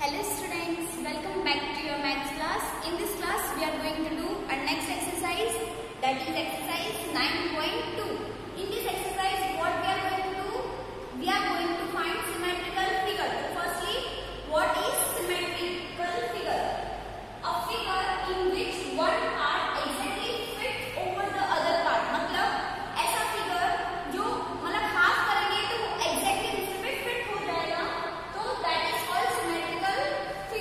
Hello students, welcome back to your maths class. In this class we are going to do our next exercise, that is exercise 9.2. In this exercise what we are going to do? We are going to find symmetrical figure. Firstly, what is symmetrical figure? A figure in which one part exactly fits over the other part. मतलब ऐसा figure जो मतलब half करेंगे तो exactly दूसरे पे fit हो जाएगा, तो that is called symmetrical figure.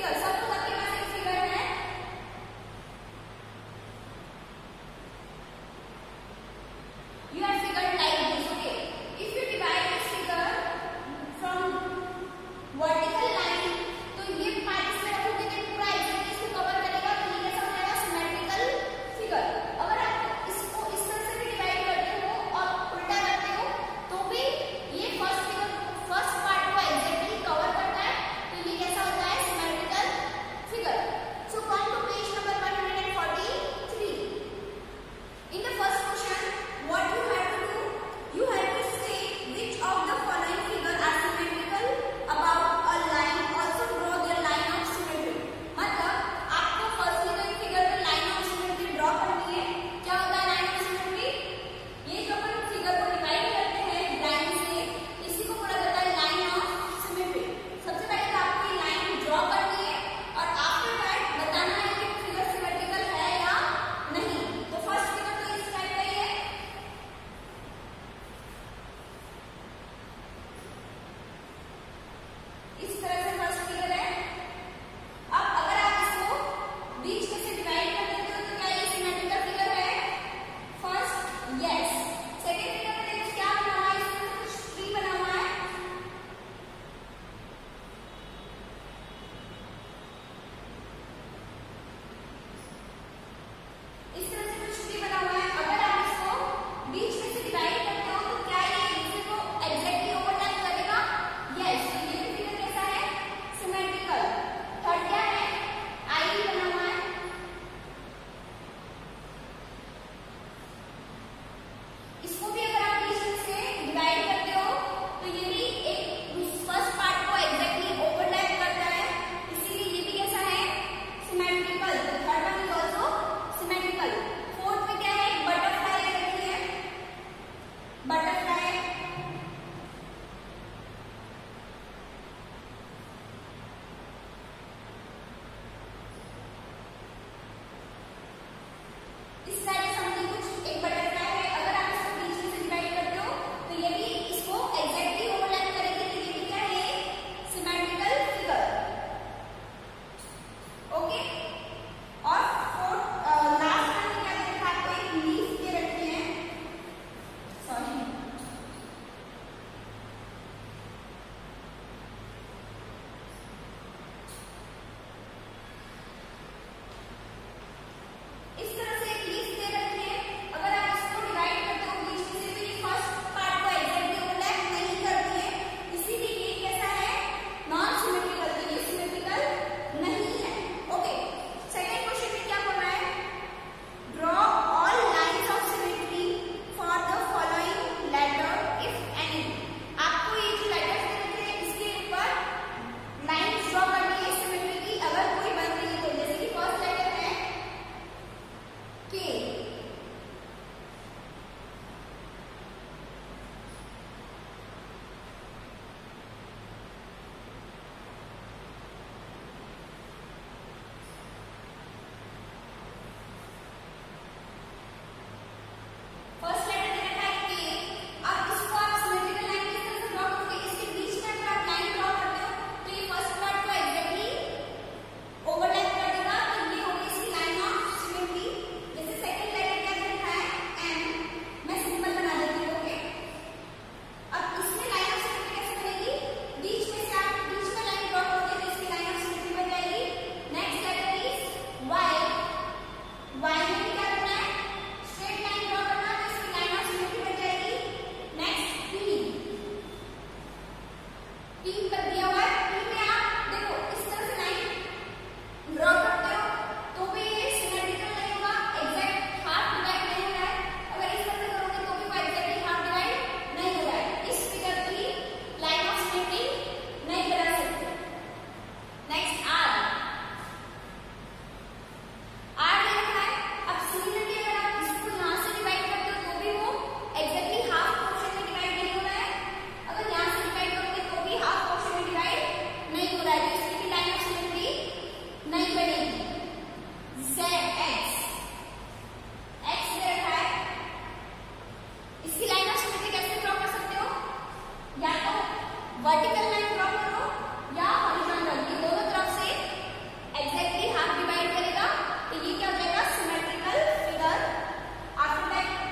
या हॉरिजॉन्टल, ये दोनों तरफ से एग्जैक्टली हाफ डिवाइड करेगा, तो ये क्या हो जाएगा symmetrical figure. After that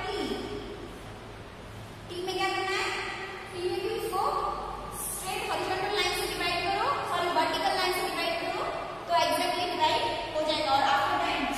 T में क्या करना है, टी में भी उसको स्ट्रेट हॉरिजॉन्टल लाइन से डिवाइड करो, सॉरी वर्टिकल लाइन से डिवाइड करो, तो एग्जैक्टली डिवाइड हो जाएगा। और आफ्टर दैट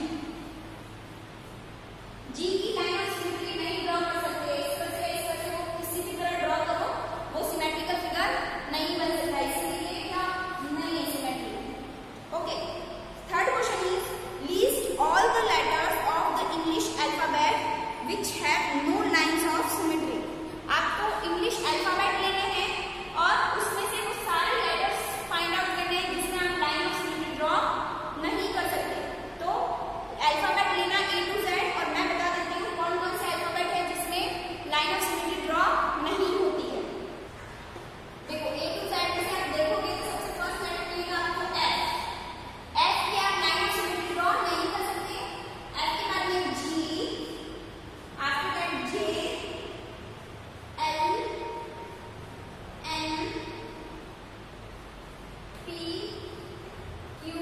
जी की लाइन ऑफ सिमेट्री नहीं ड्रॉ कर सकते, इस तरह से वो किसी भी तरह ड्रॉ करो, वो सिमेट्रिकल फिगर नहीं बन सकता, इसलिए क्या नहीं है symmetry. Okay, third question is list all the letters of the English alphabet which have no lines of symmetry. आपको इंग्लिश अल्फाबेट लेने हैं और उसमें से वो सारे लेटर्स फाइंड आउट करने हैं जिसमें आप लाइन ऑफ सिमेट्री ड्रॉ नहीं कर सकते। तो अल्फाबेट लेना A to Z, और मैं बता देती हूँ कौन कौन से अल्फाबेट है जिसमें लाइन ऑफ सिमेट्री ड्रॉ नहीं होती है। देखो A to Z में से आप देखोगे तो सबसे फर्स्ट लेटर मिलेगा आपको F। F की आप लाइन ऑफ सिमेट्री ड्रॉ नहीं कर सकते। F के बाद में G, after that J, L, N, P, Q,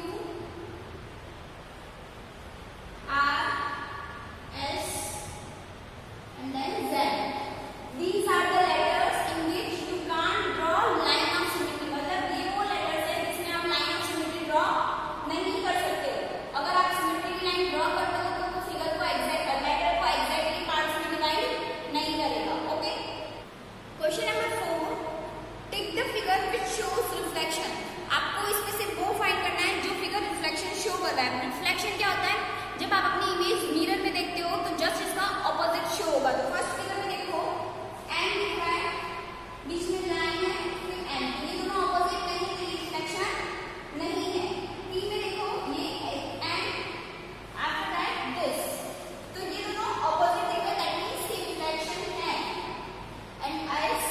R, S, and then Z. These are the letters in which you can't draw line of symmetry. मतलब ये वो letters है जिसमें आप line of symmetry draw नहीं कर सकते। अगर आप symmetry की line draw करते हो तो फिगर को exact letter को exactly parts में divide नहीं करेगा। Okay? Question number 4. Take the figure which shows reflection. आपको इसमें से वो फाइंड करना है जो फिगर रिफ्लेक्शन शो कर रहा है। रिफ्लेक्शन क्या होता है, जब आप अपनी इमेज मिरर में देखते हो तो जस्ट इसका ऑपोजिट शो होगा। तो फर्स्ट फिगर में देखो एन दिख रहा है, बीच में लाइन है, फिर एन, ये दोनों ऑपोजिट नहीं है, रिफ्लेक्शन नहीं है। टी में देखो ये एन, आफ्टर दैट दिस, तो ये दोनों ऑपोजिट दिख रहा है, दैट मींस कि रिफ्लेक्शन है। एंड एस,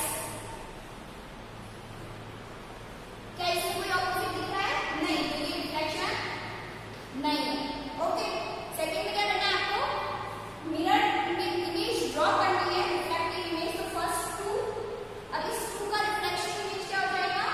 क्या इसमें कोई ऑपोजिट दिख रहा है? नहीं, तो ये रिफ्लेक्शन नहीं है। ओके, सेकंड में क्या करना है आपको, मिरर में इमेज ड्रॉ करनी है, रिफ्लेक्टिव इमेज। तो फर्स्ट टू, अब इस टू का रिफ्लेक्शन इमेज क्या हो जाएगा,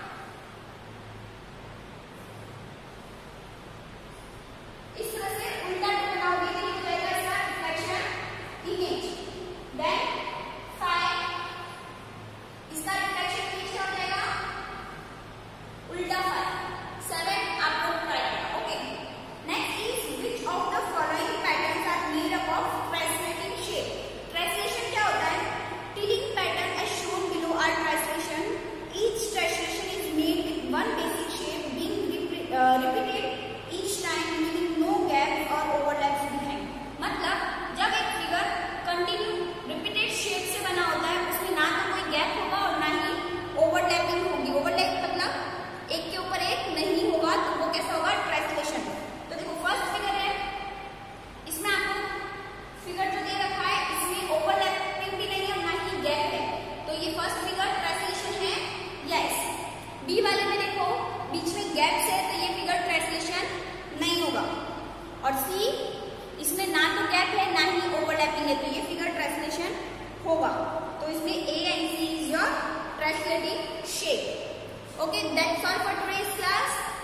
इस तरह से उल्टा टू बनाओगे तो ये हो जाएगा इसका रिफ्लेक्शन इमेज। देन 5, इसका रिफ्लेक्शन इमेज क्या हो जाएगा, उल्टा 5। 7 आपको ट्राई करना। Okay, next is which of the following patterns are made up of translating shape. Translation क्या होता है, tiling pattern as shown below are translation. Each translation is made with one basic shape being repeated each time leaving no gap और overlaps behind. मतलब जब एक figure continue repeated shape से बना होता है, उसमें ना तो कोई गैप होगा और ना ही ओवरलैपिंग होगी। ओवरलैप मतलब एक के ऊपर एक नहीं होगा, तो वो कैसा होगा, ट्रांसलेशन। तो देखो फर्स्ट फिगर है, इसमें आपको फिगर जो दे रखा है इसमें ओवरलैपिंग भी नहीं है और ना ही गैप है, तो ये फर्स्ट फिगर ट्रांसलेशन है, यस। बी वाले में देखो बीच में गैप्स है, तो ये फिगर ट्रांसलेशन नहीं होगा। और सी, इसमें ना तो गैप है ना ही ओवरलैपिंग है, तो ये फिगर ट्रांसलेशन होगा। तो इसमें A and C is your translating shape. Okay, that's all for today's class.